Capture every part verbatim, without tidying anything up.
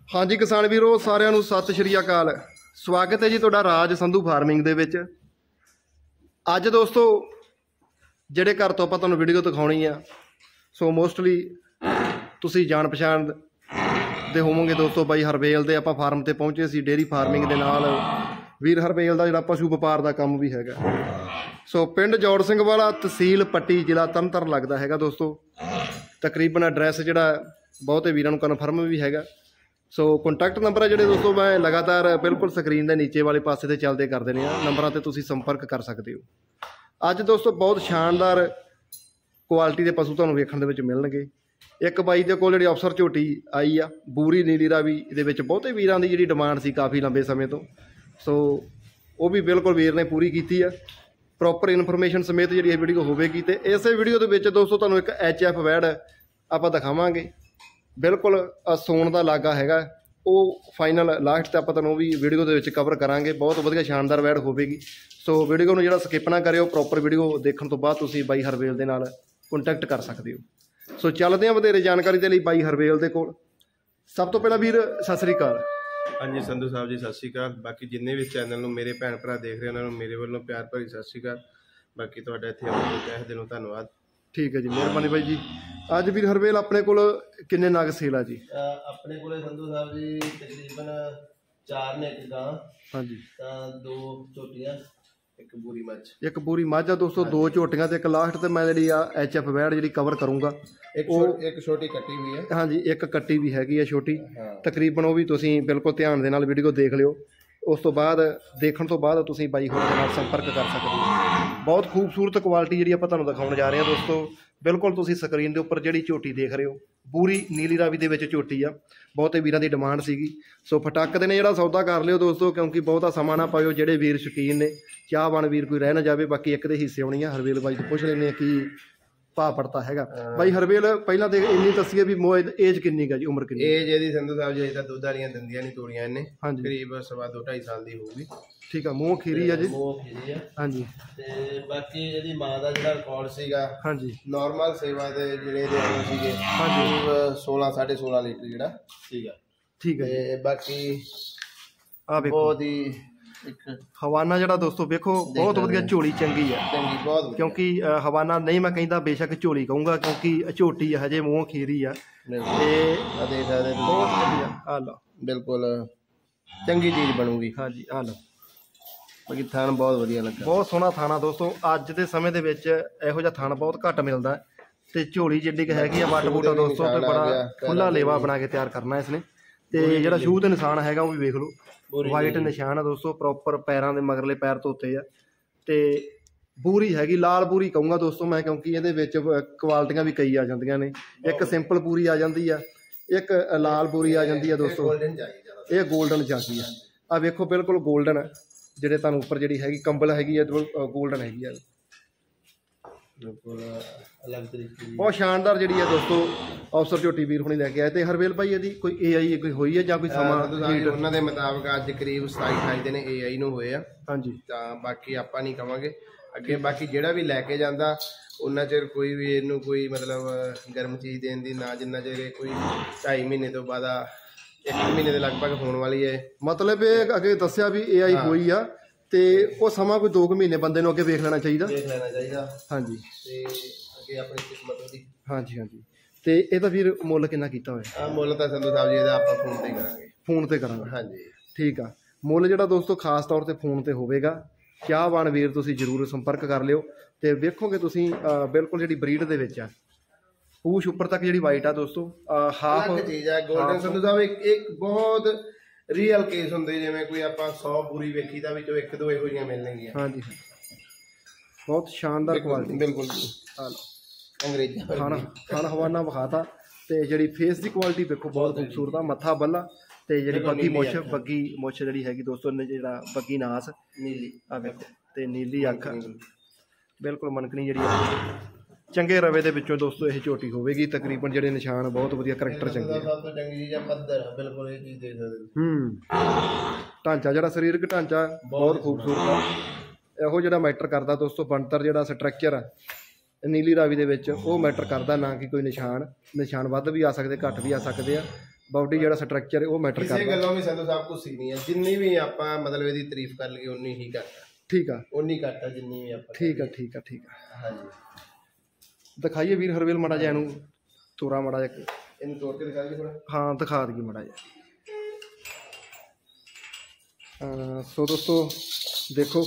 हाँ जी किसान वीरो सारिਆਂ ਨੂੰ सत श्री अकाल। स्वागत है जी तुहाडा राज संधू फार्मिंग दे विच। अज दोस्तों ਜਿਹੜੇ घर तो ਆਪਾਂ ਤੁਹਾਨੂੰ वीडियो दिखाउणी आ सो मोस्टली तुसीं जान पछाण दे होवोगे दोस्तों बाई हरवेल दे आपां फार्म ते पहुंचे सी डेयरी फार्मिंग दे नाल वीर हरवेल दा जिहड़ा पशु वपार दा काम भी हैगा। सो पिंड जौड़ सिंह वाला तहसील पट्टी जिला तरनताਰਨ लगदा हैगा दोस्तों। तकरीबन एड्रैस जिहड़ा बहुते वीरां नूं कन्फर्म भी हैगा। सो कॉन्टैक्ट नंबर है जोड़े दोस्तों मैं लगातार बिल्कुल स्क्रीन के नीचे वाले पासे से चलते कर देने नंबर से तुम संपर्क कर सकते हो। अज दोस्तों बहुत शानदार क्वालिटी के पशु तुहानूं वेखण दे विच मिलणगे। एक बाई दे कोल जिहड़ी अफसर झोटी आई आ बूरी नीली रावी दे विच बहुते वीरां दी जिहड़ी डिमांड सी काफ़ी लंबे समय तो। सो वो भी बिल्कुल वीर ने पूरी की है। प्रॉपर इन्फॉर्मेशन समेत जिहड़ी वीडियो होवेगी ते इस वीडियो दे विच दोस्तों तुहानूं एक एच एफ वैड़ आपां दिखावांगे। बिल्कुल सोन का लागा हैगा वो फाइनल लास्ट आपां तुहानूं भी वीडियो दे विच कवर करांगे। बहुत वधिया शानदार वैड़ होवेगी। सो वीडियो नूं जिहड़ा स्किप ना करिओ, प्रॉपर वीडियो देखण तो बाद तुसीं बाई हरवेल दे नाल कॉन्टैक्ट कर सकते हो। सो चलदे हां वधेरे जानकारी दे लई बाई हरवेल दे कोल। सब तो पहला वीर सत श्री अकाल। हाँ जी संधू साहब जी सत श्री अकाल। बाकी जिन्ने भी चैनल नूं मेरे भैन भरा देख रहे हैं उन्होंने मेरे वालों प्यार भरी सत श्री अकाल। बाकी तुहाडा इत्थे आउण लई तहे दिलों धन्नवाद। ठीक है जी, मेहरबानी भाई जी। अज वीर हरवेल अपने कोल किन्ने नग सेल आ जी? अपने कोल संधू साहब जी तकरीबन चार ने एक गां, हाँ जी, दो झोटियां, एक बूरी मੱਝ, एक बूरी मੱਝ आ दोस्तों, दो झोटियां ते एक लास्ट ते मैं जी एच एफ वैड़ जी कवर करूँगा। एक एक छोटी कट्टी भी है, हाँ जी, एक कट्टी भी हैगी है छोटी। हाँ। तकरीबन वो भी तुसीं बिल्कुल ध्यान दे नाल वीडियो देख लिओ। उस तो बाद देखण तो बाद तुसीं बाई होर दे नाल संपर्क कर सकते हो। बहुत खूबसूरत क्वालिटी जिहड़ी आपां तुहानूं दिखाउण जा रहे हैं दोस्तों। बिल्कुल तुसीं स्क्रीन के उपर जिहड़ी झोटी देख रहे हो पूरी नीली रावी दे विच झोटी आ। बहुते वीरां दी डिमांड सीगी। सो फटक दे ने जिहड़ा सौदा कर लिओ दोस्तों, क्योंकि बहुता समा ना पाओ। जिहड़े वीर शौकीन ने चाहवान वीर कोई रह ना जाए। बाकी एक दे हिस्से आउणी आ। हरवेल बाई तो पुछ लैंदे कि भाव पड़ता हैगा। भाई हरवेल पहला तो इन्नी दस्सिए भी एज किन्नी है जी, उम्र किन्नी? एज इहदी संधू साहब जी अजे दुध वालियां दंदियां नहीं तोड़ियां इन्हें। हाँ जी, करीब सवा दो ढाई साल दी होगी। ठीक है, मूँह खीरी है जी। मूँह खीरी है, हाँ जी। ते बाकी इहदी मां दा जिहड़ा रिकॉर्ड सीगा, हाँ जी, नॉर्मल सेवा दे जिहड़े दे आए सीगे, हाँ जी, सोलह साढ़े सोलह लीटर जिहड़ा सीगा। ठीक है। ते बाकी आ देखो बहुत ही एक हवाना जरा दोस्तों वेखो बहुत वधिया झोली चंगी है, चंगी बहुत, क्योंकि हवाना नहीं मैं कहता बेशक झोली कहूँगा क्योंकि झोटी हजे मूँह खीरी है। बहुत वधिया, आ लो बिल्कुल चंगी चीज़ बनूगी। हाँ जी, आ लो। बाकी थान बहुत वधिया लगा, बहुत सोहना थाना दोस्तों। अज के समय दे विच इहो जिहा थान बहुत घट मिलता है। ते झोली जिड्डी क हैगी आ वट बूटा दोस्तों, ते बड़ा खुला लेवा बना के तैयार करना इसने। ते जिहड़ा शूह ते निशान हैगा वो भी वेख लो, वाइट निशान है दोस्तों। प्रॉपर पैरों के मगरले पैर धोते आ। ते बूरी हैगी लाल बूरी कहूँगा दोस्तों मैं, क्योंकि ये क्वालिटियां भी कई आ जांदियां ने। एक सिंपल बूरी आ जाती है, एक लाल बूरी आ जाती है दोस्तों। ये गोल्डन चाहिए है। आ वेखो बिल्कुल गोल्डन है, जिहड़े तुहानूं उपर जिहड़ी हैगी कंबल हैगी है गोल्डन हैगी है, अलग तरीके। बहुत शानदार जिहड़ी है दोस्तों अफसर झोटी वीर हुणी लैके आए। तो हरवेल भाई यदि कोई ए आई कोई हुई है जां कोई समा उन्हां दे मुताबिक अज करीब सताई अठाई दिन ए आई नूं होए आ। हाँ जी, तां बाकी आपां नहीं कवांगे अगे। बाकी जिहड़ा भी लैके जांदा उन्ना चिर कोई भी इनू कोई मतलब गर्म चीज़ देने दी ना, जिन्ना चिर कोई ढाई महीने तो बाद एक महीने के लगभग होने वाली है। मतलब ये अगे दस्सिया भी ए आई हुई आ ते वो समा कोई दो महीने बंदे नूं अगे वेख लेना चाहिए, देख लेना चाहिए। हाँ जी, ते अगे अपनी किस्मत दी। हाँ जी, हाँ जी। ते इहदा फिर मुੱਲ किन्ना कीता होया? मुੱਲ ਤਾਂ संधू साहब जी इहदा आपां फोन ते करांगे। फोन ते करांगे, हाँ जी, ठीक आ। मुੱਲ जिहड़ा दोस्तों खास तौर ते फोन ते होवेगा। चाहवान वीर तुसीं जरूर संपर्क कर लिओ। ते वेखोगे तुसीं बिल्कुल जिहड़ी ब्रीड दे विच आ पूछ उपर तक जिहड़ी वाइट आ दोस्तों, हाफ चीज़ है गोल्डन। संधू साहब एक एक बहुत रियल केस होंदे जिवें कोई आपां सौ पूरी वेखी दा विचों एक दो इहो जिहियां मिलणगीਆਂ। हाँ जी, बहुत शानदार क्वालिटी बिल्कुल। अंग्रेजी खाना खाना हवाना विखाता। ते जिहड़ी फेस की क्वालिटी देखो बहुत खूबसूरत आ। मत्था बल्ला ते जिहड़ी बग्गी मुछ बग्गी मुछ जिहड़ी हैगी दोस्तों ने जिहड़ा बग्गी नास नीली आ देखो ते नीली अख बिल्कुल मनकनी जिहड़ी चंगे रवे दे विचों दोस्तों यह झोटी होवेगी। तकरीबन जिहड़े निशान बहुत वधिया करैक्टर चंगे सब तो चंगी चीज़ है पत्थर, बिल्कुल ये चीज़ देख सकते। हूँ ढांचा जिहड़ा शरीरक ढांचा बहुत खूबसूरत है। इहो जिहड़ा मैटर करदा दोस्तों बनतर जिहड़ा स्ट्रक्चर है नीली रावी दे विच वो मैटर करदा, ना कि कोई निशान। निशान वध भी आ सकते घट भी आ सकते हैं। ਬਾਡੀ ਜਿਹੜਾ ਸਟਰਕਚਰ ਉਹ ਮੈਟਰ ਕਿਸੇ ਕਰਦਾ। ਗੱਲੋਂ ਵੀ ਸੰਧੂ ਸਾਹਿਬ ਕੁਛ ਨਹੀਂ ਹੈ, ਜਿੰਨੀ ਵੀ ਆਪਾਂ ਮਤਲਬ ਇਹਦੀ ਤਾਰੀਫ ਕਰ ਲਈਏ ਉਨੀ ਹੀ ਘੱਟ ਆ। ਠੀਕ ਆ, ਉਨੀ ਘੱਟ ਆ ਜਿੰਨੀ ਵੀ ਆਪਾਂ। ਠੀਕ ਆ ਠੀਕ ਆ ਠੀਕ ਆ। ਹਾਂਜੀ ਦਿਖਾਈਏ ਵੀਰ ਹਰਵੇਲ ਮਾੜਾ ਜਿਹਾ ਇਹਨੂੰ, ਤੋਰਾ ਮਾੜਾ ਜਿਹਾ, ਇਹਨੂੰ ਤੋੜ ਕੇ ਦਿਖਾ ਦੇ ਥੋੜਾ। ਹਾਂ ਦਿਖਾ ਦਈਏ ਮਾੜਾ ਜਿਹਾ। ਸੋ ਦੋਸਤੋ ਦੇਖੋ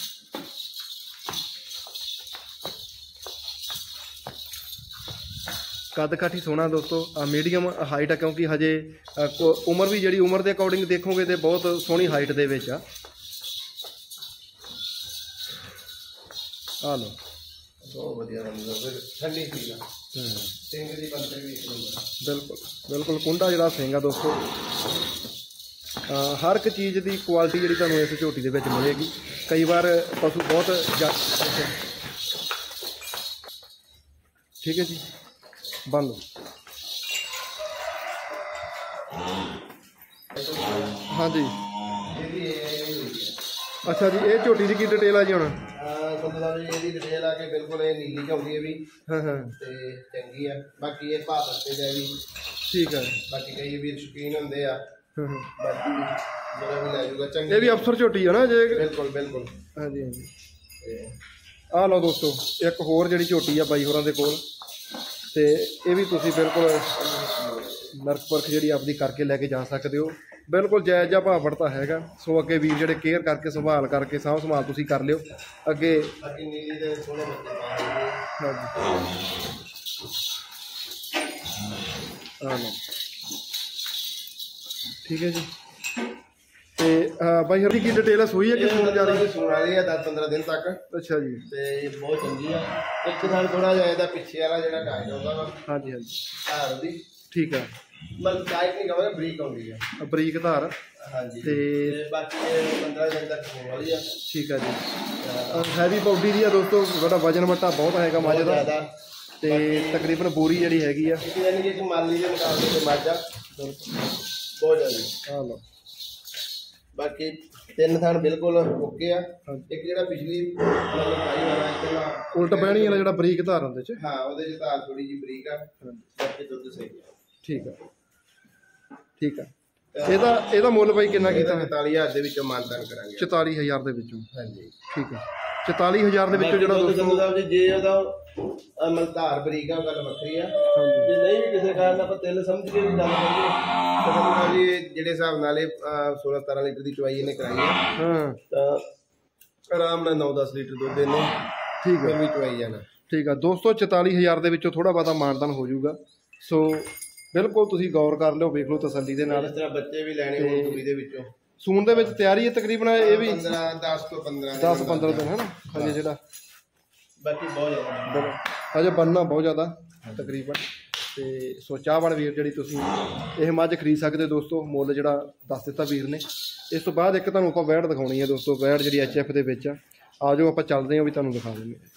ਕੱਦ ਕਾਠੀ ਸੋਹਣਾ ਦੋਸਤੋ, ਮੀਡੀਅਮ ਹਾਈਟ ਆ ਕਿਉਂਕਿ ਹਜੇ ਅ, ਕੋ- ਉਮਰ ਵੀ ਜਿਹੜੀ ਉਮਰ ਦੇ ਅਕੋਰਡਿੰਗ ਦੇਖੋਗੇ ਤੇ ਬਹੁਤ ਸੋਹਣੀ ਹਾਈਟ ਦੇ ਵਿੱਚ ਆ। ਆ ਲਓ ਬਹੁਤ ਵਧੀਆ ਸੰਧੂ ਸਾਹਿਬ, ਠੰਡੀ ਚੀਜ਼ ਆ। ਸਿੰਘ ਦੀ ਬੰਤਰ ਵੀ ਇੱਕ ਨੰਬਰ ਆ। ਬਿਲਕੁਲ ਬਿਲਕੁਲ ਕੁੰਡਾ ਜਿਹੜਾ ਸਿੰਘ ਆ ਦੋਸਤੋ, ਅ, ਹਰ ਇੱਕ ਚੀਜ਼ ਦੀ ਕੁਆਲਿਟੀ ਜਿਹੜੀ ਤੁਹਾਨੂੰ ਇਸ ਝੋਟੀ ਦੇ ਵਿੱਚ ਮਿਲੇਗੀ। ਕਈ ਵਾਰ ਪਸ਼ੂ ਬਹੁਤ ਜ਼ਿਆ- ਠੀਕ ਹੈ ਜੀ, ਬੰਨ ਲਓ। ਹਾਂਜੀ ਇਹਦੀ ਇਹ ਇਹ ਹੋਈ ਹੈ। ਅੱਛਾ ਜੀ, ਇਹ ਝੋਟੀ ਦੀ ਕੀ ਡਿਟੇਲ ਆ ਜੀ ਹੁਣ? ਹਾਂ ਸੰਧੂ ਸਾਹਿਬ ਜੀ, ਇਹਦੀ ਡਿਟੇਲ ਆ ਕੇ ਬਿਲਕੁਲ ਇਹ ਨੀਲੀ ਝਾਉਂਦੀ ਹੈ ਵੀ ਹਾਂ ਹਾਂ ਤੇ ਚੰਗੀ ਆ। ਬਾਕੀ ਇਹ ਭਾਅ ਤੇ ਜਾ ਵੀ ਠੀਕ ਹੈ। ਬਾਕੀ ਕਈ ਵੀਰ ਸ਼ੌਕੀਨ ਹੁੰਦੇ ਆ, ਹਾਂ ਹਾਂ ਬਾਕੀ ਜਿਹੜਾ ਵੀ ਲੈ ਜਾਊਗਾ ਚੰਗੀ। ਇਹ ਵੀ ਅਫਸਰ ਝੋਟੀ ਆ ਨਾ ਜੇ? ਬਿਲਕੁਲ ਬਿਲਕੁਲ। ਹਾਂਜੀ ਹਾਂਜੀ। ਤੇ ਆਹ ਲਓ ਦੋਸਤੋ, ਇੱਕ ਹੋਰ ਜਿਹੜੀ ਝੋਟੀ ਆ ਬਾਈ ਹੋਰਾਂ ਦੇ ਕੋਲ, ਤੇ ਇਹ ਵੀ ਤੁਸੀਂ ਬਿਲਕੁਲ ਨਰਕ ਪਰਖ ਜਿਹੜੀ ਆਪਦੀ ਕਰਕੇ ਲੈ ਕੇ ਜਾ ਸਕਦੇ ਹੋ। ਬਿਲਕੁਲ ਜਾਇਜ਼ ਜਿਹਾ ਭਾਅ ਵੜਤਾ ਹੈਗਾ। ਸੋ ਅੱਗੇ ਵੀਰ ਜਿਹੜੇ ਕੇਅਰ ਕਰਕੇ ਸੰਭਾਲ ਕਰਕੇ ਸਾਂਭ ਸੰਭਾਲ ਤੁਸੀਂ ਕਰ ਲਿਓ ਅੱਗੇ। ਬਾਕੀ ਨੀਲੀ ਦੇ ਸੋਹਣੇ ਬੱਚੇ ਪਾਉਂਦੇ। ਹਾਂਜੀ ਆਹ ਲਓ, ਠੀਕ ਹੈ ਜੀ। ਤੇ ਅਹ, ਬਾਈ ਹਰ ਦੀ ਕੀ ਡਿਟੇਲ ਹੈ? ਸੂਈ ਹੈ ਕਿ ਸੂਣ ਜਾ ਰਹੀ? ਸੂਣ ਵਾਲੀ ਆ ਦਸ ਪੰਦਰਾਂ ਦਿਨ ਤੱਕ। ਅੱਛਾ ਜੀ। ਤੇ ਇਹ ਬਹੁਤ ਚੰਗੀ ਆ। ਇੱਕ ਨਾਲ ਥੋੜਾ ਜਿਹਾ ਇਹਦਾ ਪਿੱਛੇ ਵਾਲਾ ਜਿਹੜਾ ਢਾਈ ਜਾਂਦਾ ਵਾ ਹਾਂਜੀ ਹਾਂਜੀ ਧਾਰ ਦੀ, ਠੀਕ ਹੈ। ਮਤਲਬ ਟਾਈਟ ਨਹੀਂ ਕਹਾਂਗੇ, ਬਰੀਕ ਆਉਂਦੀ ਆ। ਬਰੀਕ ਧਾਰ। ਹਾਂਜੀ ਤੇ ਤੇ ਬਾਕੀ ਇਹ ਪੰਦਰਾਂ ਦਿਨ ਤੱਕ ਹੋਣ ਵਾਲੀ ਆ। ਠੀਕ ਹੈ ਜੀ। ਹੈਵੀ ਬਾਡੀ ਦੀ ਆ ਦੋਸਤੋ, ਤੁਹਾਡਾ ਵਜਨ ਵਟਾ ਬਹੁਤ ਹੈਗਾ ਮੱਝ ਦਾ। ਜ਼ਿਆਦਾ ਤੇ ਤਕਰੀਬਨ ਬੋਰੀ ਜਿਹੜੀ ਹੈਗੀ ਆ, ਇੱਕ ਯਾਨੀ ਕਿ ਇੱਕ ਮਾਲੀ ਦੇ ਮੁਕਾਬਲੇ ਤੇ ਮੱਝ ਆ ਬਹੁਤ ਜ਼ਿਆਦਾ। ਆਹ ਲਓ। ਬਾਕੀ ਤਿੰਨ ਥਣ ਬਿਲਕੁਲ ਓਕੇ ਆ। ਇੱਕ ਜਿਹੜਾ ਪਿਛਲੀ ਮਤਲਬ ਪਾਈ ਵਾਲਾ ਇੱਕ ਉਲਟ ਬਹਿਣੀ ਵਾਲਾ ਜਿਹੜਾ ਬਰੀਕ ਧਾਰ ਹੁੰਦੇ ਚ। ਹਾਂ ਉਹਦੇ ਚ ਧਾਰ ਥੋੜੀ ਜਿਹੀ ਬਰੀਕ ਆ, ਬਾਕੀ ਦੁੱਧ ਸਹੀ ਆ। ਠੀਕ ਆ ਠੀਕ ਆ। ਇਹਦਾ ਇਹਦਾ ਮੁੱਲ ਬਾਈ ਕਿੰਨਾ ਇਹਦਾ ਕੀਤਾ? ਪੈਂਤਾਲੀ ਹਜ਼ਾਰ ਦੇ ਵਿੱਚੋਂ ਮਾਨਤਾਨ ਕਰਾਂਗੇ। ਚੁਤਾਲੀ ਹਜ਼ਾਰ ਦੇ ਵਿੱਚੋਂ। ਹਾਂਜੀ ਠੀਕ ਆ, ਚੁਤਾਲੀ ਹਜ਼ਾਰ ਦੇ ਵਿੱਚੋਂ ਜਿਹੜਾ ਦੋਸਤੋ। ਸੰਧੂ ਸਾਹਿਬ ਜੀ ਜੇ ਉਹਦਾ ਮਤਲਬ ਧਾਰ ਬਰੀਕ ਆ ਗੱਲ ਵੱਖਰੀ ਆ। ਹਾਂਜੀ ਜੇ ਨਹੀਂ ਵੀ ਕਿਸੇ ਕਾਰਨ ਆਪਾਂ ਤਿਲ ਸਮਝ ਕੇ ਵੀ ਗੱਲ ਕਰੀਏ ਤਾਂ ਸੰਧੂ ਸਾਹਿਬ ਜੀ ਜਿਹੜੇ ਹਿਸਾਬ ਨਾਲ ਇਹ ਸੋਲਾਂ ਸਤਾਰਾਂ ਲੀਟਰ ਦੀ ਚਵਾਈ ਇਹਨੇ ਕਰਾਈ ਆ ਹਾਂ ਤਾਂ ਆਰਾਮ ਨਾਲ ਨੌ ਦਸ ਲੀਟਰ ਦੁੱਧ ਇਹਨੇ ਠੀਕ ਫਿਰ ਆ ਵੀ ਚਵਾਈ ਜਾਣਾ। ਠੀਕ ਆ ਦੋਸਤੋ, ਚੁਤਾਲੀ ਹਜ਼ਾਰ ਦੇ ਵਿੱਚੋਂ ਥੋੜਾ ਬਹੁਤਾ ਮਾਨਦਾਨ ਹੋ ਜਾਊਗਾ। ਸੋ ਬਿਲਕੁਲ ਤੁਸੀਂ ਗੌਰ ਕਰ ਲਿਓ, ਵੇਖ ਲਓ ਤਸੱਲੀ ਦੇ ਨਾਲ। ਇਸ ਤਰ੍ਹਾਂ ਬੱਚੇ ਵੀ ਲੈਣੇ ਹੋਣ ਦੂਰੀ ਦੇ ਵਿੱਚੋਂ ਸੂਣ ਦੇ ਵਿੱਚ ਤਿਆਰੀ ਹੈ ਤਕਰੀਬਨ ਇਹ ਵੀ ਪੰਦਰਾਂ ਦਸ ਤੋਂ ਪੰਦਰਾਂ ਦਸ ਪੰਦਰਾਂ ਦਿਨ ਹੈ ਨਾ ਹਜੇ ਜਿਹੜਾ। ਬਾਕੀ ਬਹੁਤ ਜ਼ਿਆਦਾ ਹਜੇ ਬਣਨਾ ਬਹੁਤ ਜ਼ਿਆਦਾ ਤਕਰੀਬਨ। ਤੇ ਸੋ ਚਾਹਵਾਨ ਵੀਰ ਜਿਹੜੀ ਤੁਸੀਂ ਇਹ ਮੱਝ ਖਰੀਦ ਸਕਦੇ ਦੋਸਤੋ, ਮੁੱਲ ਜਿਹੜਾ ਦੱਸ ਦਿੱਤਾ ਵੀਰ ਨੇ। ਇਸ ਤੋਂ ਬਾਅਦ ਇੱਕ ਤੁਹਾਨੂੰ ਆਪਾਂ ਵੈੜ ਦਿਖਾਉਣੀ ਹੈ ਦੋਸਤੋ, ਵੈੜ ਜਿਹੜੀ ਐਚ ਐਫ ਦੇ ਵਿੱਚ ਆ। ਆ ਜਾਓ ਆਪਾਂ ਚੱਲਦੇ ਹਾਂ, ਵੀ ਤੁਹਾਨੂੰ ਦਿਖਾ ਦਿੰਦੇ ਹਾਂ।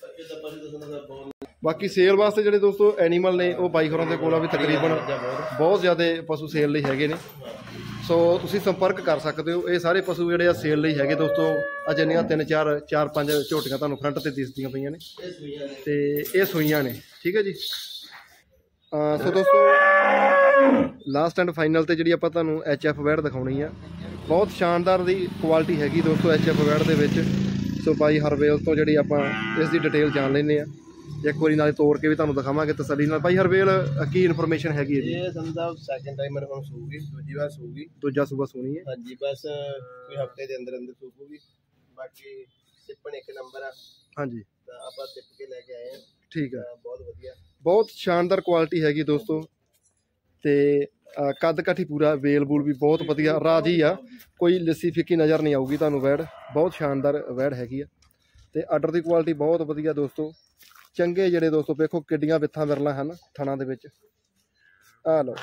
ਬਾਕੀ ਸੇਲ ਵਾਸਤੇ ਜਿਹੜੇ ਦੋਸਤੋ ਐਨੀਮਲ ਨੇ ਉਹ ਬਾਈ ਹੋਰਾਂ ਦੇ ਕੋਲ ਆ ਵੀ ਤਕਰੀਬਨ ਬਹੁਤ ਜ਼ਿਆਦਾ ਪਸ਼ੂ ਸੇਲ ਲਈ ਹੈਗੇ ਨੇ। ਸੋ ਤੁਸੀਂ ਸੰਪਰਕ ਕਰ ਸਕਦੇ ਹੋ। ਇਹ ਸਾਰੇ ਪਸ਼ੂ ਜਿਹੜੇ ਆ ਸੇਲ ਲਈ ਹੈਗੇ ਦੋਸਤੋ। ਆ ਜਿੰਨੀਆਂ ਤਿੰਨ ਚਾਰ ਚਾਰ ਪੰਜ ਝੋਟੀਆਂ ਤੁਹਾਨੂੰ ਫਰੰਟ ਤੇ ਦਿਸਦੀਆਂ ਪਈਆਂ ਨੇ ਤੇ ਇਹ ਸੂਈਆਂ ਨੇ। ਠੀਕ ਹੈ ਜੀ। ਸੋ ਦੋਸਤੋ ਲਾਸਟ ਐਂਡ ਫਾਈਨਲ ਤੇ ਜਿਹੜੀ ਆਪਾਂ ਤੁਹਾਨੂੰ ਐਚ ਐਫ ਵੈੜ ਦਿਖਾਉਣੀ ਆ। ਬਹੁਤ ਸ਼ਾਨਦਾਰ ਦੀ ਕੁਆਲਿਟੀ ਹੈਗੀ ਦੋਸਤੋ ਐਚ ਐਫ ਵੈੜ ਦੇ ਵਿੱਚ। ਸੋ ਬਾਈ ਹਰਵੇਲ ਤੋਂ ਜਿਹੜੀ ਆਪਾਂ ਇਸ ਦੀ ਡਿਟੇਲ ਜਾਣ ਲੈਂਦੇ ਆ। ਇੱਕ ਵਾਰੀ ਨਾਲੇ ਤੋੜ ਕੇ ਵੀ ਤੁਹਾਨੂੰ ਦਿਖਾਵਾਂਗੇ ਤਸੱਲੀ ਨਾਲ। ਬਾਈ ਹਰਵੇਲ ਕੀ ਇਨਫੋਰਮੇਸ਼ਨ ਹੈਗੀ ਇਹਦੀ? ਇਹ ਸੰਦਾ ਸੈਕਿੰਡ ਟਾਈਮ ਮੇਰੇ ਕੋਲ ਸੂਗੀ, ਦੂਜੀ ਵਾਰ ਸੂਗੀ। ਦੂਜਾ ਸੂਬਾ ਸੋਣੀ ਹੈ। ਹਾਂਜੀ ਬਸ ਕੋਈ ਹਫਤੇ ਦੇ ਅੰਦਰ ਅੰਦਰ ਸੂਗੀ। ਬਾਕੀ ਸਿੱਪਣ ਇੱਕ ਨੰਬਰ ਆ। ਹਾਂਜੀ ਤਾਂ ਆਪਾਂ ਸਿੱਪ ਕੇ ਲੈ ਕੇ ਆਏ ਆ। ਠੀਕ ਆ, ਬਹੁਤ ਵਧੀਆ, ਬਹੁਤ ਸ਼ਾਨਦਾਰ ਕੁਆਲਿਟੀ ਹੈਗੀ ਦੋਸਤੋ। ਤੇ ਕੱਦ ਕਾਠੀ ਪੂਰਾ, ਵੇਲ ਬੂਲ ਵੀ ਬਹੁਤ ਵਧੀਆ, ਰਾਜੀ ਆ। ਕੋਈ ਲੱਸੀ ਫਿੱਕੀ ਨਜ਼ਰ ਨਹੀਂ ਆਊਗੀ ਤੁਹਾਨੂੰ ਵੈੜ। ਬਹੁਤ ਸ਼ਾਨਦਾਰ ਵੈੜ ਹੈਗੀ ਆ। ਤੇ ਆਰਡਰ ਦੀ ਕੁਆਲਿਟੀ ਬਹੁਤ ਵਧੀਆ ਦੋਸਤੋ। ਚੰਗੇ ਜਿਹੜੇ ਦੋਸਤੋ ਵੇਖੋ ਕਿੱਡੀਆਂ ਵਿੱਥਾਂ ਵਿਰਲਾਂ ਹਨ ਥਣਾਂ ਦੇ ਵਿੱਚ। ਆਹ ਲਓ,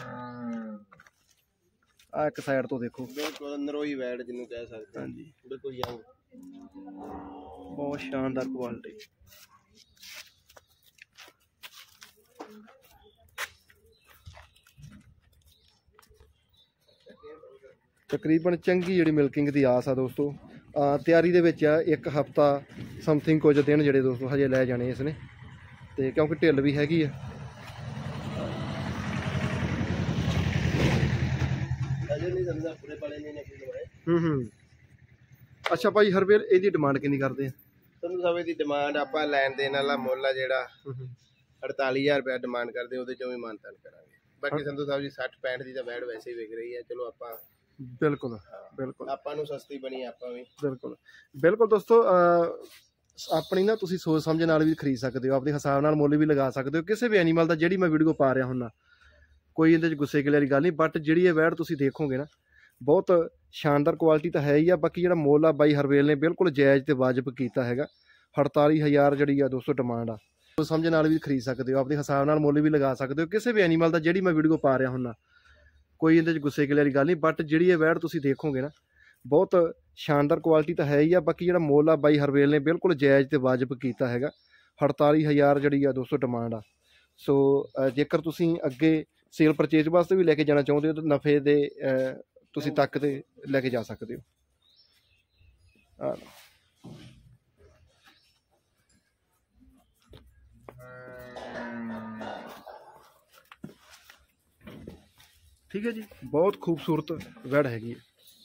ਆਹ ਇੱਕ ਸਾਈਡ ਤੋਂ ਦੇਖੋ, ਬਿਲਕੁਲ ਨਰੋਈ ਵੈੜ ਜਿਹਨੂੰ ਕਹਿ ਸਕਦੇ। ਹਾਂਜੀ ਬਿਲਕੁਲ ਯੰਗ, ਬਹੁਤ ਸ਼ਾਨਦਾਰ ਕੁਆਲਿਟੀ। ਤਕਰੀਬਨ ਚੰਗੀ ਜਿਹੜੀ ਮਿਲਕਿੰਗ ਦੀ ਆਸ ਆ ਦੋਸਤੋ। ਤਿਆਰੀ ਦੇ ਵਿੱਚ ਆ, ਇੱਕ ਹਫਤਾ ਸਮਥਿੰਗ ਕੁਝ ਦਿਨ ਜਿਹੜੇ ਦੋਸਤੋ ਹਜੇ ਲੈ ਜਾਣੇ ਇਸ ਨੇ। ਤੇ ਕਿਉਂਕਿ ਢਿੱਲ ਵੀ ਹੈਗੀ ਆ। ਅਜੇ ਨਹੀਂ ਸਮਝਦਾ ਪੂਰੇ ਪਾਲੇ ਨਹੀਂ ਨੇ ਕੋਈ ਲਵਾਏ। ਹੂੰ ਹੂੰ ਅੱਛਾ ਭਾਈ ਹਰਵੇਲ ਇਹਦੀ ਡਿਮਾਂਡ ਕਿੰਨੀ ਕਰਦੇ ਆ? ਸੰਧੂ ਸਾਹਿਬ ਦੀ ਡਿਮਾਂਡ ਆਪਾਂ ਲੈਣ ਦੇਣ ਵਾਲਾ ਮੁੱਲ ਆ ਜਿਹੜਾ ਅੜਤਾਲੀ ਹਜ਼ਾਰ ਰੁਪਇਆ ਡਿਮਾਂਡ ਕਰਦੇ, ਉਹਦੇ ਚੋਂ ਵੀ ਮਾਨਤਾਨ ਕਰਾਂਗੇ। ਬਾਕੀ ਸੰਧੂ ਸਾਹਿਬ ਜੀ ਸੱਠ ਪੈਂਹਠ ਦੀ ਤਾਂ ਵੈੜ ਵੈਸੇ ਹੀ ਵਿਕ ਰਹੀ ਹੈ, ਚਲੋ ਆਪਾਂ ਬਿਲਕੁਲ ਬਿਲਕੁਲ ਆਪਾਂ ਨੂੰ ਸਸਤੀ ਬਣੀ ਆਪਾਂ ਵੀ ਬਿਲਕੁਲ ਬਿਲਕੁਲ ਦੋਸਤੋ ਆਪਣੀ ਨਾ ਤੁਸੀਂ ਸੋਚ ਸਮਝ ਨਾਲ ਵੀ ਖਰੀਦ ਸਕਦੇ ਹੋ, ਆਪਣੇ ਹਿਸਾਬ ਨਾਲ ਮੁੱਲ ਵੀ ਲਗਾ ਸਕਦੇ ਹੋ ਕਿਸੇ ਵੀ ਐਨੀਮਲ ਦਾ। ਜਿਹੜੀ ਮੈਂ ਵੀਡੀਓ ਪਾ ਰਿਹਾ ਹੁੰਦਾ ਕੋਈ ਇਹਦੇ 'ਚ ਗੁੱਸੇ ਗਿਲੇ ਵਾਲੀ ਗੱਲ ਨਹੀਂ, ਬਟ ਜਿਹੜੀ ਇਹ ਵੈੜ ਤੁਸੀਂ ਦੇਖੋਗੇ ਨਾ ਬਹੁਤ ਸ਼ਾਨਦਾਰ ਕੁਆਲਿਟੀ ਤਾਂ ਹੈ ਹੀ ਆ। ਬਾਕੀ ਜਿਹੜਾ ਮੁੱਲ ਆ ਬਾਈ ਹਰਵੇਲ ਨੇ ਬਿਲਕੁਲ ਜਾਇਜ਼ ਤੇ ਵਾਜਬ ਕੀਤਾ ਹੈਗਾ। ਅੜਤਾਲੀ ਹਜ਼ਾਰ ਜਿਹੜੀ ਆ ਦੋਸਤੋ ਡਿਮਾਂਡ ਆ, ਸੋਚ ਸਮਝ ਨਾਲ ਵੀ ਖਰੀਦ ਸਕਦੇ ਹੋ, ਆਪਣੇ ਹਿਸਾਬ ਨਾਲ ਮੁੱਲ ਵੀ ਲਗਾ ਸਕਦੇ ਹੋ ਕਿਸੇ ਵੀ ਐਨੀਮਲ ਦਾ। ਜਿਹੜੀ ਮੈਂ ਵੀਡੀਓ ਪਾ ਰਿਹਾ ਹੁੰਦਾ ਕੋਈ ਇਹਦੇ 'ਚ ਗੁੱਸੇ ਗਿਲੇ ਵਾਲੀ ਗੱਲ ਨਹੀਂ, ਬਟ ਜਿਹੜੀ ਇਹ ਵੈੜ ਤੁਸੀਂ ਦੇਖੋਗੇ ਨਾ ਬਹੁਤ ਸ਼ਾਨਦਾਰ ਕੁਆਲਿਟੀ ਤਾਂ ਹੈ ਹੀ ਆ। ਬਾਕੀ ਜਿਹੜਾ ਮੁੱਲ ਆ ਬਾਈ ਹਰਵੇਲ ਨੇ ਬਿਲਕੁਲ ਜਾਇਜ਼ ਤੇ ਵਾਜਬ ਕੀਤਾ ਹੈਗਾ। ਅੜਤਾਲੀ ਹਜ਼ਾਰ ਜਿਹੜੀ ਆ ਦੋਸਤੋ ਡਿਮਾਂਡ ਆ। ਸੋ ਜੇਕਰ ਤੁਸੀਂ ਅੱਗੇ ਸੇਲ ਪਰਚੇਜ ਵਾਸਤੇ ਵੀ ਲੈ ਕੇ ਜਾਣਾ ਚਾਹੁੰਦੇ ਹੋ ਤਾਂ ਨਫੇ ਦੇ ਤੁਸੀਂ ਤੱਕ ਤੇ ਲੈ ਕੇ ਜਾ ਸਕਦੇ ਹੋ। ਠੀਕ ਹੈ ਜੀ, ਬਹੁਤ ਖੂਬਸੂਰਤ ਵੈੜ ਹੈਗੀ ਹੈ।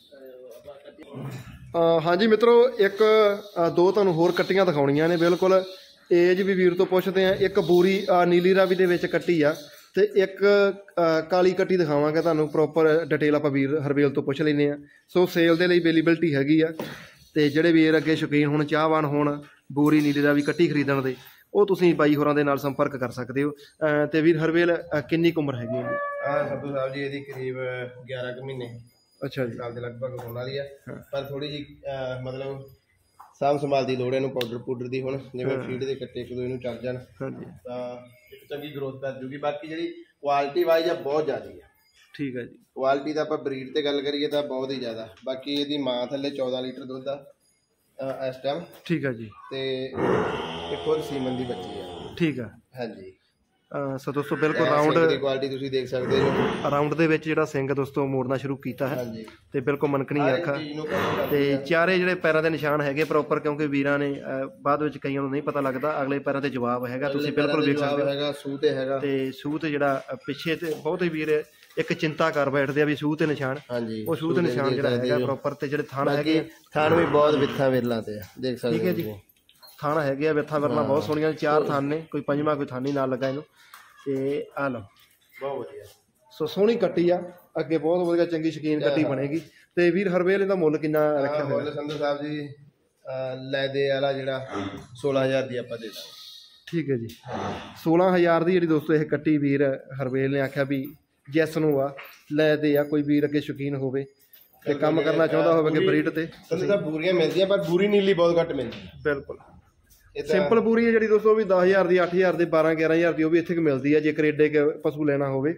ਹਾਂਜੀ ਮਿੱਤਰੋ, ਇੱਕ ਦੋ ਤੁਹਾਨੂੰ ਹੋਰ ਕੱਟੀਆਂ ਦਿਖਾਉਣੀਆਂ ਨੇ। ਬਿਲਕੁਲ ਏਜ ਵੀ ਵੀਰ ਤੋਂ ਪੁੱਛਦੇ ਆ। ਇੱਕ ਬੂਰੀ ਨੀਲੀ ਰਾਵੀ ਦੇ ਵਿੱਚ ਕੱਟੀ ਆ ਤੇ ਇੱਕ ਕਾਲੀ ਕੱਟੀ ਦਿਖਾਵਾਂਗੇ ਤੁਹਾਨੂੰ। ਪ੍ਰੋਪਰ ਡਿਟੇਲ ਆਪਾਂ ਵੀਰ ਹਰਵੇਲ ਤੋਂ ਪੁੱਛ ਲੈਂਦੇ ਆ। ਸੋ ਸੇਲ ਦੇ ਲਈ ਅਵੇਲੇਬਿਲਟੀ ਹੈਗੀ ਆ, ਤੇ ਜਿਹੜੇ ਵੀਰ ਅੱਗੇ ਸ਼ੌਕੀਨ ਹੋਣ, ਚਾਹਵਾਨ ਹੋਣ ਬੂਰੀ ਨੀਲੀ ਰਾਵੀ ਕੱਟੀ ਖਰੀਦਣ ਦੇ, ਉਹ ਤੁਸੀਂ ਬਾਈ ਹੋਰਾਂ ਦੇ ਨਾਲ ਸੰਪਰਕ ਕਰ ਸਕਦੇ ਹੋ। ਤੇ ਵੀਰ ਹਰਵੇਲ ਕਿੰਨੀ ਕੁ ਉਮਰ ਹੈਗੀ ਹੈ? ਹਾਂ ਸੰਧੂ ਸਾਹਿਬ ਜੀ ਇਹਦੀ ਕਰੀਬ ਗਿਆਰਾਂ ਕੁ ਮਹੀਨੇ ਅੱਛਾ ਜੀ ਸਾਲ ਦੇ ਲਗਭਗ ਹੋਣ ਵਾਲੀ ਆ। ਪਰ ਥੋੜੀ ਜਿਹੀ ਮਤਲਬ ਸਾਂਭ ਸੰਭਾਲ ਦੀ ਲੋੜ ਇਹਨੂੰ, ਪਾਊਡਰ ਪੂਡਰ ਦੀ। ਹੁਣ ਜਿਵੇਂ ਫੀਡ ਦੇ ਕੱਟੇ ਇੱਕ ਦੋ ਇਹਨੂੰ ਚੱਲ ਜਾਣ ਤਾਂ ਇੱਕ ਚੰਗੀ ਗਰੋਥ ਕਰ ਜੂਗੀ। ਬਾਕੀ ਜਿਹੜੀ ਕੁਆਲਿਟੀ ਵਾਈਜ਼ ਆ ਬਹੁਤ ਜ਼ਿਆਦਾ ਆ। ਠੀਕ ਹੈ ਜੀ, ਕੁਆਲਿਟੀ ਦਾ ਆਪਾਂ ਬਰੀਡ ਤੇ ਗੱਲ ਕਰੀਏ ਤਾਂ ਬਹੁਤ ਹੀ ਜ਼ਿਆਦਾ। ਬਾਕੀ ਇਹਦੀ ਮਾਂ ਥੱਲੇ ਚੌਦਾਂ ਲੀਟਰ ਦੁੱਧ ਆ ਇਸ ਟਾਈਮ। ਠੀਕ ਹੈ ਜੀ, ਤੇ ਇੱਕ ਹੋਰ ਸੀਮਨ ਦੀ ਬੱਚੀ ਆ। ਠੀਕ ਆ, ਹਾਂਜੀ। ਸੋ ਦੋਸਤੋ ਬਿਲਕੁਲ ਰਾਉਂਡ ਦੀ ਕੁਆਲਿਟੀ ਤੁਸੀਂ ਦੇਖ ਸਕਦੇ ਹੋ। ਰਾਉਂਡ ਦੇ ਵਿੱਚ ਜਿਹੜਾ ਸਿੰਘ ਦੋਸਤੋ ਮੋੜਨਾ ਸ਼ੁਰੂ ਕੀਤਾ ਹੈ, ਤੇ ਬਿਲਕੁਲ ਮਨਕਣੀ ਅੱਖ ਤੇ ਚਾਰੇ ਜਿਹੜੇ ਪੈਰਾਂ ਦੇ ਨਿਸ਼ਾਨ ਹੈਗੇ ਪ੍ਰੋਪਰ, ਕਿਉਂਕਿ ਵੀਰਾਂ ਨੇ ਬਾਅਦ ਵਿੱਚ ਕਈਆਂ ਨੂੰ ਨਹੀਂ ਪਤਾ ਲੱਗਦਾ। ਅਗਲੇ ਪੈਰਾਂ ਤੇ ਜਵਾਬ ਹੈਗਾ, ਤੁਸੀਂ ਬਿਲਕੁਲ ਵੇਖ ਸਕਦੇ ਹੋ। ਸੂਹ ਤੇ ਹੈਗਾ, ਤੇ ਸੂਹ ਤੇ ਜਿਹੜਾ ਪਿੱਛੇ ਤੇ ਬਹੁਤ ਹੀ ਵੀਰ ਇੱਕ ਚਿੰਤਾ ਕਰ ਬੈਠਦੇ ਆ ਵੀ ਸੂਹ ਤੇ ਨਿਸ਼ਾਨ, ਉਹ ਸੂਹ ਤੇ ਨਿਸ਼ਾਨ ਜਿਹੜਾ ਹੈਗਾ ਪ੍ਰੋਪਰ। ਤੇ ਜਿਹੜੇ ਥਣ ਹੈਗੇ, ਥਣ ਵੀ ਬਹੁਤ ਵਿਥਾਂ ਵਿਰਲਾਂ ਤੇ ਆ, ਦੇਖ ਸਕਦੇ ਹੋ। ਠੀਕ ਹੈ ਜੀ, ਥਣ ਹੈਗੇ ਆ ਵਿਥਾਂ ਵਿਰਲਾਂ ਬਹੁਤ ਸੋਹਣੀਆਂ। ਚਾਰ ਥਣ ਨੇ, ਕੋਈ ਪੰਜਵਾਂ ਕੋਈ ਥਣ ਨਹੀਂ ਨਾਲ ਲੱਗਾ ਇਹਨੂੰ। ਤੇ ਆ ਲਓ, ਬਹੁਤ ਵਧੀਆ। ਸੋ ਸੋਹਣੀ ਕੱਟੀ ਆ, ਅੱਗੇ ਬਹੁਤ ਵਧੀਆ ਚੰਗੀ ਸ਼ੌਕੀਨ ਕੱਟੀ ਬਣੇਗੀ। ਤੇ ਵੀਰ ਹਰਵੇਲ ਇਹਦਾ ਮੁੱਲ ਕਿੰਨਾ ਰੱਖਿਆ ਹੋਇਆ? ਮੁੱਲ ਸੰਧੂ ਸਾਹਿਬ ਜੀ ਲੈ ਦੇ ਵਾਲਾ ਜਿਹੜਾ ਸੋਲਾਂ ਹਜ਼ਾਰ ਦੀ ਆਪਾਂ ਦੇ ਦਾਂਗੇ। ਠੀਕ ਹੈ ਜੀ, ਸੋਲਾਂ ਹਜ਼ਾਰ ਦੀ ਜਿਹੜੀ ਦੋਸਤੋ ਇਹ ਕੱਟੀ ਵੀਰ ਹਰਵੇਲ ਨੇ ਆਖਿਆ ਵੀ ਜੈਸ ਨੂੰ ਆ ਲੈ ਦੇ ਆ। ਕੋਈ ਵੀਰ ਅੱਗੇ ਸ਼ੌਕੀਨ ਹੋਵੇ ਤੇ ਕੰਮ ਕਰਨਾ ਚਾਹੁੰਦਾ ਹੋਵੇ ਕਿ ਬਰੀਡ ਤੇ ਸੰਧੂ ਸਾਹਿਬ ਬੂਰੀਆਂ ਮਿਲਦੀਆਂ, ਪਰ ਬੂਰੀ ਨੀਲੀ ਬਹੁਤ ਘੱਟ ਮਿਲਦੀ। ਬਿਲਕੁਲ ਸਿੰਪਲ ਪੂਰੀ ਹੈ ਜਿਹੜੀ ਦੋਸਤੋ ਵੀ ਦਸ ਹਜ਼ਾਰ ਦੀ, ਅੱਠ ਹਜ਼ਾਰ ਦੀ, ਬਾਰਾਂ ਗਿਆਰਾਂ ਹਜ਼ਾਰ ਦੀ ਉਹ ਵੀ ਇੱਥੇ ਕਿ ਮਿਲਦੀ ਹੈ ਜੇਕਰ ਏਡੇ ਕੁ ਪਸ਼ੂ ਲੈਣਾ ਹੋਵੇ।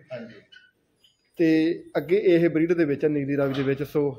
ਤੇ ਅੱਗੇ ਇਹ ਬਰੀਡ ਦੇ ਵਿੱਚ ਨੀਲੀ ਰਾਵੀ ਦੇ ਵਿੱਚ। ਸੋ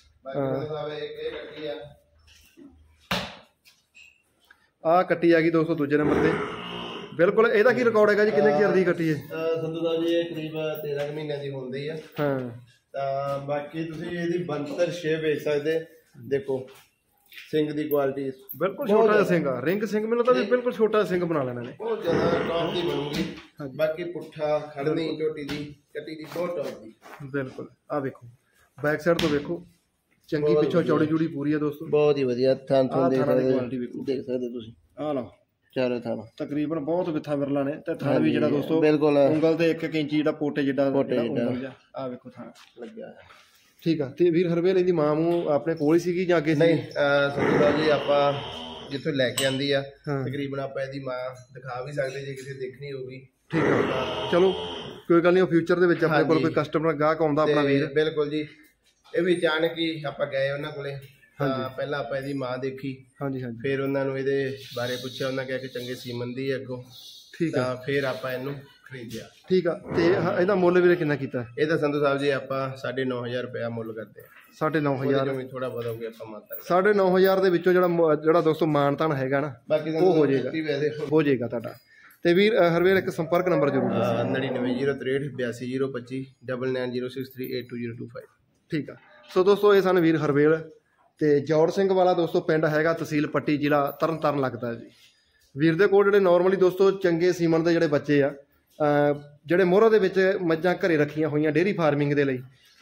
ਆਹ ਕੱਟੀ ਆ ਗਈ ਦੋਸਤੋ ਦੂਜੇ ਨੰਬਰ ਤੇ। ਬਿਲਕੁਲ ਇਹਦਾ ਕੀ ਰਿਕਾਰਡ ਹੈਗਾ ਜੀ, ਕਿੰਨੇ ਚਿਰ ਦੀ ਕੱਟੀ ਹੈ? ਸੰਧੂ ਸਾਹਿਬ ਜੀ ਇਹ ਕਰੀਬ ਤੇਰਾਂ ਮਹੀਨਿਆਂ ਦੀ ਹੁੰਦੀ ਆ। ਹਾਂ, ਤਾਂ ਬਾਕੀ ਤੁਸੀਂ ਇਹਦੀ ਬੰਤਰ ਛੇ ਵੇਚ ਸਕਦੇ। ਦੇਖੋ ਸਿੰਘ ਦੀ ਕੁਆਲਿਟੀ ਬਿਲਕੁਲ ਛੋਟਾ ਜਿਹਾ ਸਿੰਘ ਆ, ਰਿੰਗ ਸਿੰਘ ਮੈਨੂੰ ਤਾਂ ਬਿਲਕੁਲ ਛੋਟਾ ਸਿੰਘ ਬਣਾ ਲੈਣਾ ਨੇ। ਬਹੁਤ ਜ਼ਿਆਦਾ ਟੌਪ ਦੀ ਬਣੂਗੀ। ਬਾਕੀ ਪੁੱਠਾ ਖੜਨੀ ਝੋਟੀ ਦੀ ਕੱਟੀ ਦੀ ਬਹੁਤ ਟੌਪ ਦੀ। ਬਿਲਕੁਲ ਆਹ ਵੇਖੋ, ਬੈਕ ਸਾਈਡ ਤੋਂ ਵੇਖੋ, ਚੰਗੀ ਪਿੱਛੋਂ ਚੌੜੀ ਚੂੜੀ ਪੂਰੀ ਆ ਦੋਸਤੋ, ਬਹੁਤ ਹੀ ਵਧੀਆ। ਥਣ ਥਣ ਦੇਖ ਸਕਦੇ ਤੁਸੀਂ, ਆਹ ਲਓ ਚਾਰੇ ਥਣ ਤਕਰੀਬਨ ਬਹੁਤ ਵਿਥਾ ਵਿਰਲਾ ਨੇ। ਤੇ ਥਣ ਵੀ ਜਿਹੜਾ ਦੋਸਤੋ ਬਿਲਕੁਲ ਉਂਗਲ ਤੇ ਇੱਕ ਇੱਕ ਇੰਚੀ ਜਿਹੜਾ ਪੋਟੇ ਜਿੱਡਾ ਉਂਗਲ, ਆਹ ਵੇਖੋ ਥਣ ਲੱਗਿਆ। ਠੀਕ ਆ। ਤੇ ਵੀਰ ਹਰਵੇਲ ਇਹਦੀ ਮਾਂ ਨੂੰ ਆਪਣੇ ਕੋਲ ਹੀ ਸੀਗੀ ਜਾਂ ਅੱਗੇ ਸੀ? ਨਹੀਂ ਸੰਧੂ ਸਾਹਿਬ ਜੀ ਆਪਾਂ ਜਿੱਥੋਂ ਲੈ ਕੇ ਆਂਦੀ ਆ ਤਕਰੀਬਨ ਆਪਾਂ ਇਹਦੀ ਮਾਂ ਦਿਖਾ ਵੀ ਸਕਦੇ ਜੇ ਕਿਸੇ ਦੇਖਣੀ ਹੋਊਗੀ। ਠੀਕ ਆ, ਚਲੋ ਕੋਈ ਗੱਲ ਨਹੀਂ। ਉਹ ਫਿਊਚਰ ਦੇ ਵਿੱਚ ਆਪਣੇ ਕੋਲ ਕੋਈ ਕਸਟਮਰ ਗਾਹਕ ਆਉਂਦਾ ਆਪਣਾ ਵੀਰ, ਬਿਲਕੁਲ ਜੀ। ਇਹ ਵੀ ਅਚਾਨਕ ਹੀ ਆਪਾਂ ਗਏ ਉਹਨਾਂ ਕੋਲੇ, ਪਹਿਲਾਂ ਆਪਾਂ ਇਹਦੀ ਮਾਂ ਦੇਖੀ। ਹਾਂਜੀ ਹਾਂਜੀ, ਫਿਰ ਉਹਨਾਂ ਨੂੰ ਇਹਦੇ ਬਾਰੇ ਪੁੱਛਿਆ, ਉਹਨਾਂ ਕਿਹਾ ਕਿ ਚੰਗੇ ਸੀਮਨ ਦੀ ਹੈ ਅੱਗੋਂ। ਠੀਕ ਆ, ਫਿਰ ਆਪਾਂ ਇਹਨੂੰ ਖਰੀਦਿਆ। ਠੀਕ ਆ। ਤੇ ਇਹਦਾ ਮੁੱਲ ਵੀਰੇ ਕਿੰਨਾ ਕੀਤਾ? ਇਹਦਾ ਸੰਧੂ ਸਾਹਿਬ ਜੀ ਆਪਾਂ ਸਾਢੇ ਨੌ ਹਜ਼ਾਰ ਰੁਪਇਆ ਮੁੱਲ ਕਰਦੇ ਆ। ਸਾਢੇ ਨੌ ਹਜ਼ਾਰ ਥੋੜਾ ਬਹੁਤ ਹੋ ਗਿਆ ਆਪਾਂ ਮਾਤਰ। ਸਾਢੇ ਨੌ ਹਜ਼ਾਰ ਦੇ ਵਿੱਚੋਂ ਜਿਹੜਾ ਜਿਹੜਾ ਦੋਸਤੋ ਮਾਨਤਾਨ ਹੈਗਾ ਨਾ ਉਹ ਹੋ ਜਾਏਗਾ, ਹੋ ਜਾਏਗਾ ਤੁਹਾਡਾ। ਤੇ ਵੀਰ ਹਰਵੇਲ ਇੱਕ ਸੰਪਰਕ ਨੰਬਰ ਜ਼ਰੂਰ ਦੱਸੋ। ਨੜਿਨਵੇਂ ਜ਼ੀਰੋ ਤਰੇਹਠ ਬਿਆਸੀ ਜ਼ੀਰੋ ਪੱਚੀ double nine zero six three eight two zero two five. ਠੀਕ ਆ। ਸੋ ਦੋਸਤੋ ਇਹ ਸਨ ਵੀਰ ਹਰਵੇਲ। ਤੇ ਜੌੜ ਸਿੰਘ ਵਾਲਾ ਦੋਸਤੋ ਪਿੰਡ ਹੈਗਾ, ਤਹਿਸੀਲ ਪੱਟੀ, ਜ਼ਿਲ੍ਹਾ ਤਰਨ ਤਾਰਨ ਲੱਗਦਾ ਜੀ। ਵੀਰ ਦੇ ਕੋਲ ਜਿਹੜੇ ਨੋਰਮਲੀ ਦੋਸਤੋ ਚੰਗੇ ਸੀਮਨ ਦੇ ਜਿਹੜੇ ਬੱਚੇ ਆ, ਜਿਹੜੇ ਮੋਹਰਾਂ ਦੇ ਵਿੱਚ ਮੱਝਾਂ ਘਰੇ ਰੱਖੀਆਂ ਹੋਈਆਂ ਡੇਅਰੀ ਫਾਰਮਿੰਗ ਦੇ ਲਈ,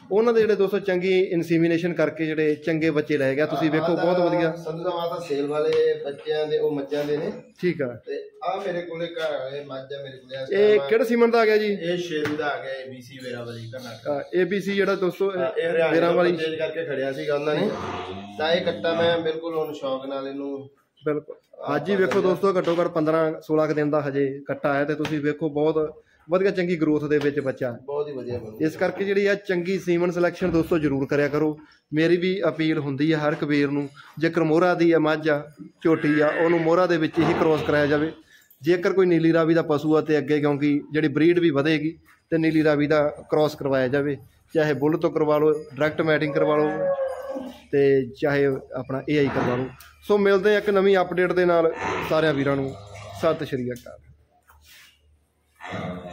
ਉਹਨਾਂ ਦੇ ਜਿਹੜੇ ਦੋਸਤੋ ਚੰਗੀ ਇਨਸੀਮੀਨੇਸ਼ਨ ਕਰਕੇ ਜਿਹੜੇ ਚੰਗੇ ਬੱਚੇ ਲੈ ਗਿਆ ਤੁਸੀਂ ਵੇਖੋ ਬਹੁਤ ਵਧੀਆ ਸੰਧੂ ਸਾਹਿਬ ਆ ਤਾਂ ਸੇਲ ਵਾਲੇ ਬੱਚਿਆਂ ਦੇ ਉਹ ਮੱਝਾਂ ਦੇ ਨੇ ਠੀਕ ਆ ਤੇ ਆ ਮੇਰੇ ਕੋਲੇ ਘਰ ਵਾਲੇ ਮੱਝ ਆ ਮੇਰੇ ਕੋਲੇ ਇਹ ਕਿਹੜਾ ਸੀਮਨ ਦਾ ਆ ਗਿਆ ਜੀ ਇਹ ਸ਼ੇਰੂ ਦਾ ਆ ਗਿਆ ਏਬੀਸੀ ਵੇਰਾਵਲੀ ਕਰਨਾਟਕ ਏਬੀਸੀ ਜਿਹੜਾ ਦੋਸਤੋ ਇਹ ਹਰਿਆਣਾ ਵਾਲੀ ਚੇਂਜ ਕਰਕੇ ਖੜਿਆ ਸੀਗਾ ਉਹਨਾਂ ਨੇ ਤਾਂ ਇਹ ਕੱਟਾ ਮੈਂ ਬਿਲਕੁਲ ਹੁਣ ਸ਼ੌਕ ਨਾਲ ਇਹਨੂੰ ਬਿਲਕੁਲ ਅੱਜ ਹੀ ਵੇਖੋ ਦੋਸਤੋ ਘੱਟੋ ਘੱਟ ਪੰਦਰਾਂ ਸੋਲਾਂ ਕੁ ਦਿਨ ਦਾ ਹਜੇ ਕੱਟਾ ਆਇਆ ਤੇ ਤੁਸੀਂ ਵੇਖੋ ਬਹੁਤ ਵਧੀਆ ਚੰਗੀ ਗਰੋਥ ਦੇ ਵਿੱਚ ਬੱਚਾ ਬਹੁਤ ਹੀ ਵਧੀਆ ਇਸ ਕਰਕੇ ਜਿਹੜੀ ਆ ਚੰਗੀ ਸੀਮਨ ਸਿਲੈਕਸ਼ਨ ਦੋਸਤੋ ਜ਼ਰੂਰ ਕਰਿਆ ਕਰੋ ਮੇਰੀ ਵੀ ਅਪੀਲ ਹੁੰਦੀ ਹੈ ਹਰ ਇੱਕ ਵੀਰ ਨੂੰ ਜੇਕਰ ਮੋਹਰਾ ਦੀ ਆ ਮੱਝ ਆ ਝੋਟੀ ਆ ਉਹਨੂੰ ਮੋਹਰਾ ਦੇ ਵਿੱਚ ਹੀ ਕ੍ਰੋਸ ਕਰਾਇਆ ਜਾਵੇ ਜੇਕਰ ਕੋਈ ਨੀਲੀ ਰਾਵੀ ਦਾ ਪਸ਼ੂ ਆ ਤੇ ਅੱਗੇ ਕਿਉਂਕਿ ਜਿਹੜੀ ਬਰੀਡ ਵੀ ਵਧੇਗੀ ਤੇ ਨੀਲੀ ਰਾਵੀ ਦਾ ਕ੍ਰੋਸ ਕਰਵਾਇਆ ਜਾਵੇ ਚਾਹੇ ਬੁੱਲ ਤੋਂ ਕਰਵਾ ਲਓ ਡਾਇਰੈਕਟ ਮੈਟਿੰਗ ਕਰਵਾ ਲਓ ਤੇ ਚਾਹੇ ਆਪਣਾ ਏ ਆਈ ਕਰਵਾ ਲਓ ਸੋ ਮਿਲਦੇ ਆ ਇੱਕ ਨਵੀਂ ਅਪਡੇਟ ਦੇ ਨਾਲ ਸਾਰਿਆਂ ਵੀਰਾਂ ਨੂੰ ਸਤਿ ਸ਼੍ਰੀ ਅਕਾਲ